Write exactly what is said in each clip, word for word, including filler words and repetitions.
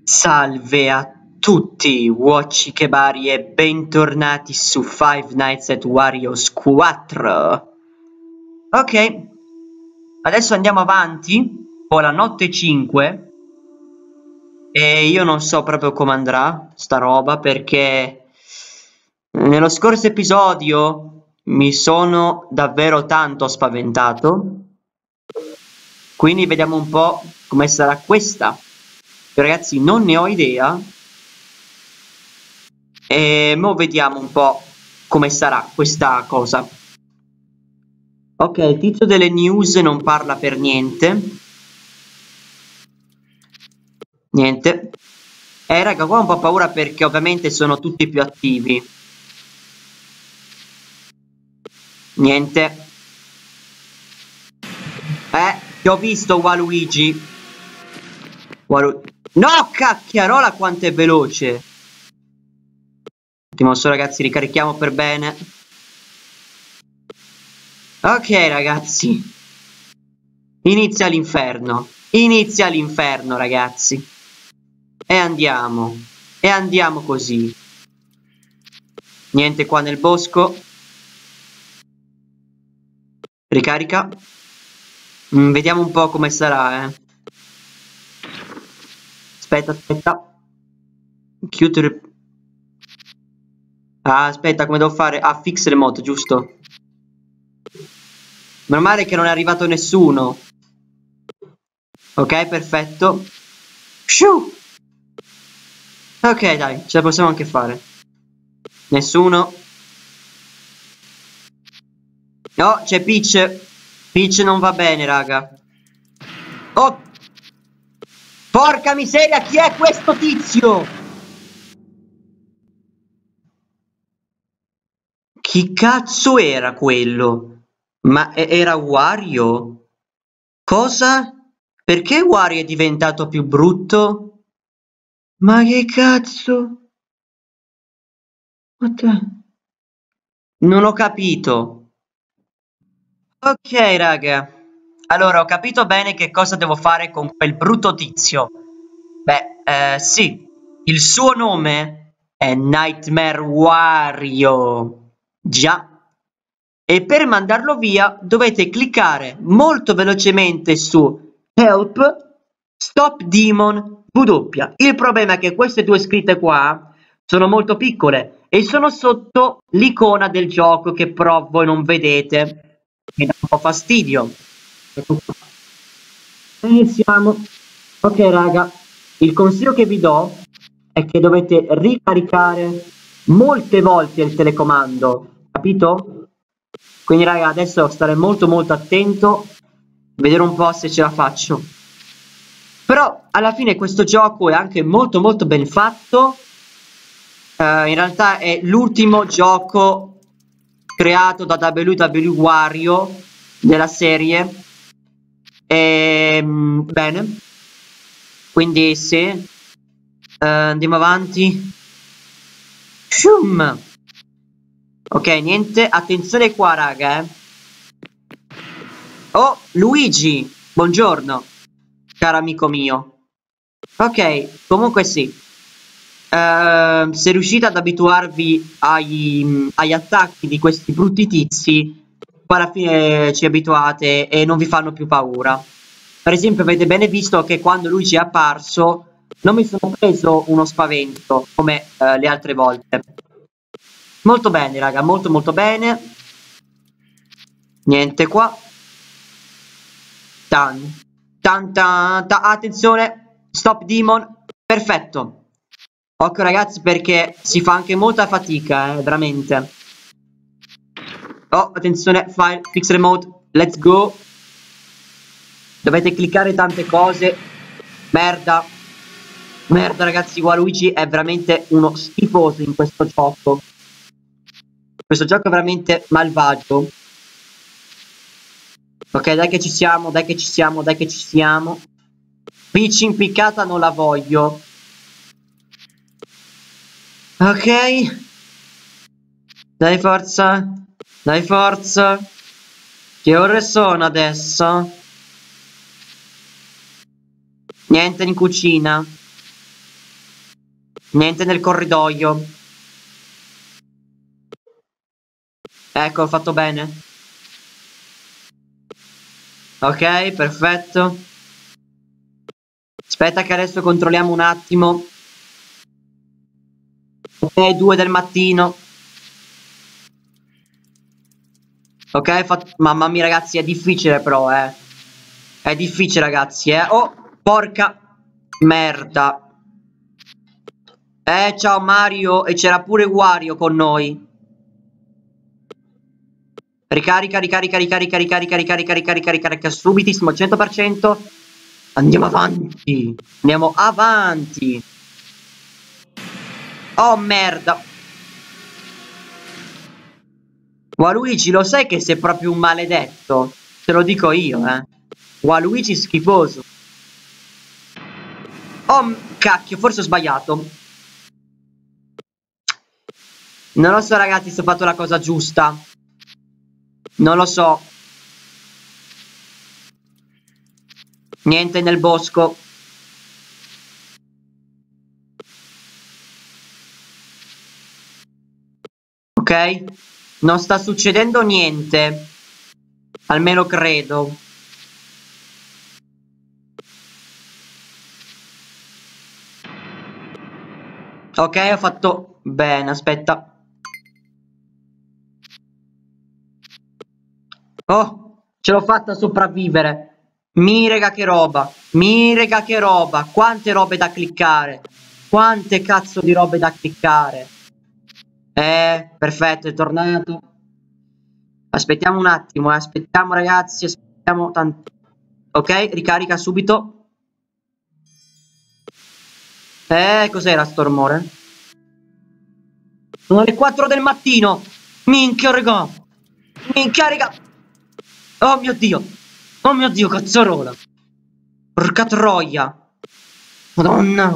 Salve a tutti, Watchikebari e bentornati su Five Nights at Wario's quattro. Ok, adesso andiamo avanti con la notte cinque e io non so proprio come andrà sta roba perché nello scorso episodio mi sono davvero tanto spaventato, quindi vediamo un po' come sarà questa. Ragazzi, non ne ho idea. E mo vediamo un po' come sarà questa cosa. Ok, il tizio delle news non parla per niente. Niente. Eh raga, qua ho un po' paura perché ovviamente sono tutti più attivi. Niente. Eh, ti ho visto Waluigi. Walu... No, cacchiarola quanto è veloce. Un attimo solo ragazzi, ricarichiamo per bene. Ok ragazzi. Inizia l'inferno. Inizia l'inferno ragazzi. E andiamo. E andiamo così. Niente qua nel bosco. Ricarica. Mm, vediamo un po' come sarà, eh. Aspetta, aspetta. Chiudere. Ah, aspetta, come devo fare? Ah, fix remote, giusto? Meno male che non è arrivato nessuno. Ok, perfetto. Shoo! Ok, dai, ce la possiamo anche fare. Nessuno. No, c'è Peach. Peach non va bene, raga. Oh! Porca miseria, chi è questo tizio? Chi cazzo era quello? Ma era Wario? Cosa? Perché Wario è diventato più brutto? Ma che cazzo? What the... Non ho capito. Ok, raga. Allora, ho capito bene che cosa devo fare con quel brutto tizio. Beh, eh, sì. Il suo nome è Nightmare Wario. Già. E per mandarlo via dovete cliccare molto velocemente su Help Stop Demon W. Il problema è che queste due scritte qua sono molto piccole e sono sotto l'icona del gioco che però voi non vedete. Mi dà un po' fastidio. Ecco qua. Iniziamo. Ok raga, il consiglio che vi do è che dovete ricaricare molte volte il telecomando, capito? Quindi raga, adesso devo stare molto molto attento, vedere un po' se ce la faccio. Però alla fine questo gioco è anche molto molto ben fatto. Uh, in realtà è l'ultimo gioco creato da W W Wario della serie. E, bene. Quindi sì. Uh, andiamo avanti. Shum. Ok, niente. Attenzione qua, raga. Eh. Oh, Luigi. Buongiorno, caro amico mio. Ok, comunque sì. Uh, se riuscite ad abituarvi ai, agli attacchi di questi brutti tizi, poi alla fine ci abituate e non vi fanno più paura. Per esempio, avete bene visto che quando Luigi è apparso non mi sono preso uno spavento come uh, le altre volte. Molto bene, raga, molto molto bene. Niente qua. Tan, tan, tan, tan. Attenzione, stop demon. Perfetto. Occhio ragazzi perché si fa anche molta fatica, eh, veramente. Oh, attenzione, file, fix remote, let's go. Dovete cliccare tante cose. Merda. Merda ragazzi, Waluigi è veramente uno schifoso in questo gioco. Questo gioco è veramente malvagio. Ok, dai che ci siamo, dai che ci siamo, dai che ci siamo. Peach impiccata non la voglio. Ok. Dai forza. Dai forza. Che ore sono adesso? Niente in cucina. Niente nel corridoio. Ecco, ho fatto bene. Ok, perfetto. Aspetta che adesso controlliamo un attimo. Ok, due del mattino. Ok, fatto... mamma mia ragazzi, è difficile però, eh. È difficile ragazzi, eh. Oh, porca merda. Eh, ciao Mario, e c'era pure Wario con noi. Ricarica, ricarica, ricarica, ricarica, ricarica, ricarica, ricarica, subitissimo, cento per cento. Andiamo avanti. Andiamo avanti. Oh, merda. Waluigi, lo sai che sei proprio un maledetto? Te lo dico io, eh. Waluigi schifoso. Oh, cacchio, forse ho sbagliato. Non lo so, ragazzi, se ho fatto la cosa giusta. Non lo so. Niente nel bosco. Ok? Non sta succedendo niente. Almeno credo. Ok, ho fatto bene, aspetta. Oh, ce l'ho fatta a sopravvivere. Mirega che roba. Mirega che roba. Quante robe da cliccare. Quante cazzo di robe da cliccare. Eh, perfetto, è tornato. Aspettiamo un attimo, eh. Aspettiamo ragazzi, aspettiamo tanto. Ok, ricarica subito. Eh, cos'era sto rumore? Sono le quattro del mattino. Minchia, raga. Minchia, raga. Oh mio Dio. Oh mio Dio, cazzarola. Porca troia. Madonna.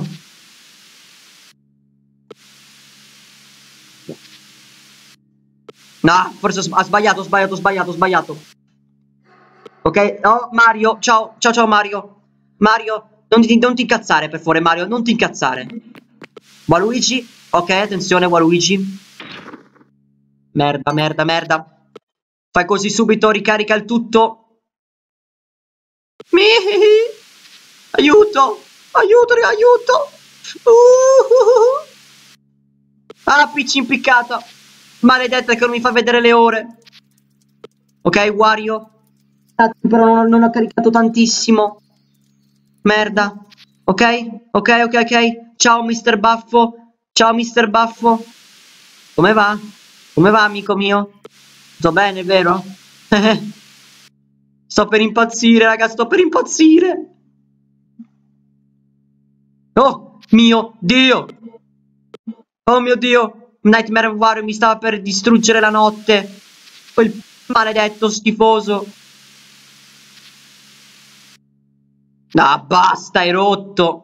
No, forse ha sbagliato, ho sbagliato, ho sbagliato, ho sbagliato. Ok, oh Mario, ciao, ciao, ciao Mario. Mario, non ti, non ti incazzare per favore Mario, non ti incazzare. Waluigi, ok, attenzione Waluigi. Merda, merda, merda. Fai così subito, ricarica il tutto. Mihihi. Aiuto, aiuto, aiuto. Uh, ah, picci impiccata. Maledetta che non mi fa vedere le ore. Ok, Wario. Però non, non ho caricato tantissimo. Merda. Ok, ok, ok, ok. Ciao, mister Baffo. Ciao, mister Baffo. Come va? Come va, amico mio? Sto bene, vero? Sto per impazzire, raga, sto per impazzire. Oh, mio Dio. Oh mio Dio. Nightmare Wario mi stava per distruggere la notte. Quel maledetto schifoso. No, basta, hai rotto.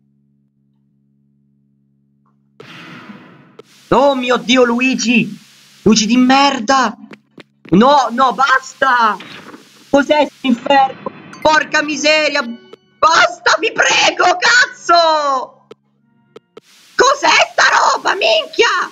Oh mio Dio, Luigi. Luigi di merda. No, no, basta. Cos'è quest'inferno? Porca miseria. Basta, vi prego, cazzo. Cos'è sta roba, minchia?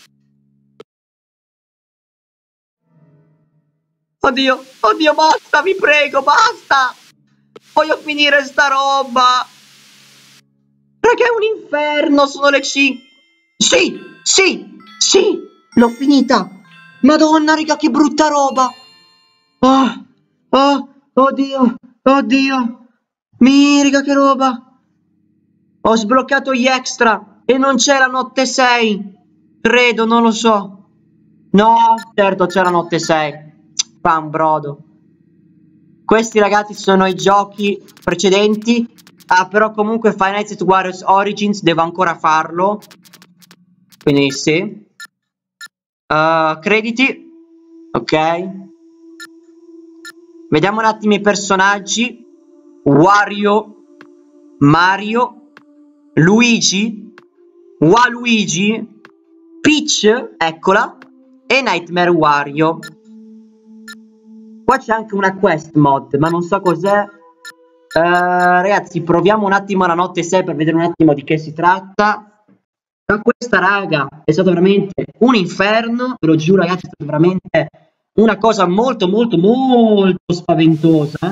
Oddio, oddio, basta, vi prego, basta. Voglio finire sta roba. Perché è un inferno, sono le cinque. Sì, sì, sì, l'ho finita. Madonna, raga, che brutta roba. Oh, oh, oddio, oddio. Mirica, che roba. Ho sbloccato gli extra e non c'è la notte sei. Credo, non lo so. No, certo, c'è la notte sei. Fa un brodo. Questi ragazzi sono i giochi precedenti. Ah, però comunque Five Nights at Warriors Origins devo ancora farlo. Quindi sì. Uh, crediti. Ok. Vediamo un attimo i personaggi. Wario. Mario. Luigi. Waluigi. Peach. Eccola. E Nightmare Wario. Qua c'è anche una quest mod, ma non so cos'è. Uh, ragazzi, proviamo un attimo la notte sei per vedere un attimo di che si tratta. Ma questa raga è stata veramente un inferno, ve lo giuro ragazzi, è stata veramente una cosa molto molto molto spaventosa.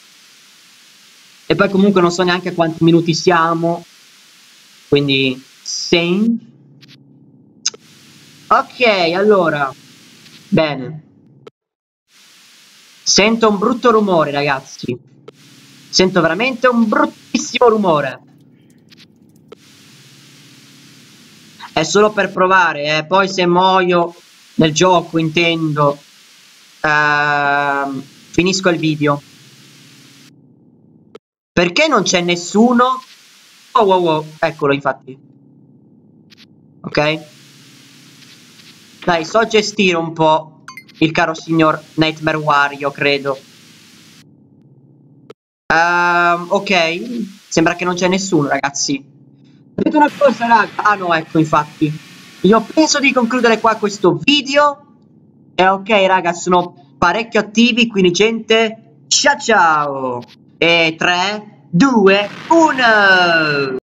E poi comunque non so neanche a quanti minuti siamo, quindi same. Ok, allora, bene. Sento un brutto rumore ragazzi, sento veramente un bruttissimo rumore. È solo per provare, eh. Poi se muoio nel gioco, intendo, ehm, finisco il video. Perché non c'è nessuno? Oh wow wow, eccolo infatti. Ok? Dai, so gestire un po' il caro signor Nightmare Wario, credo. Ehm, ok, sembra che non c'è nessuno, ragazzi. Vedete una cosa, raga? Ah no, ecco, infatti. Io penso di concludere qua questo video. E ok, raga, sono parecchio attivi, quindi gente, ciao ciao! E tre, due, uno!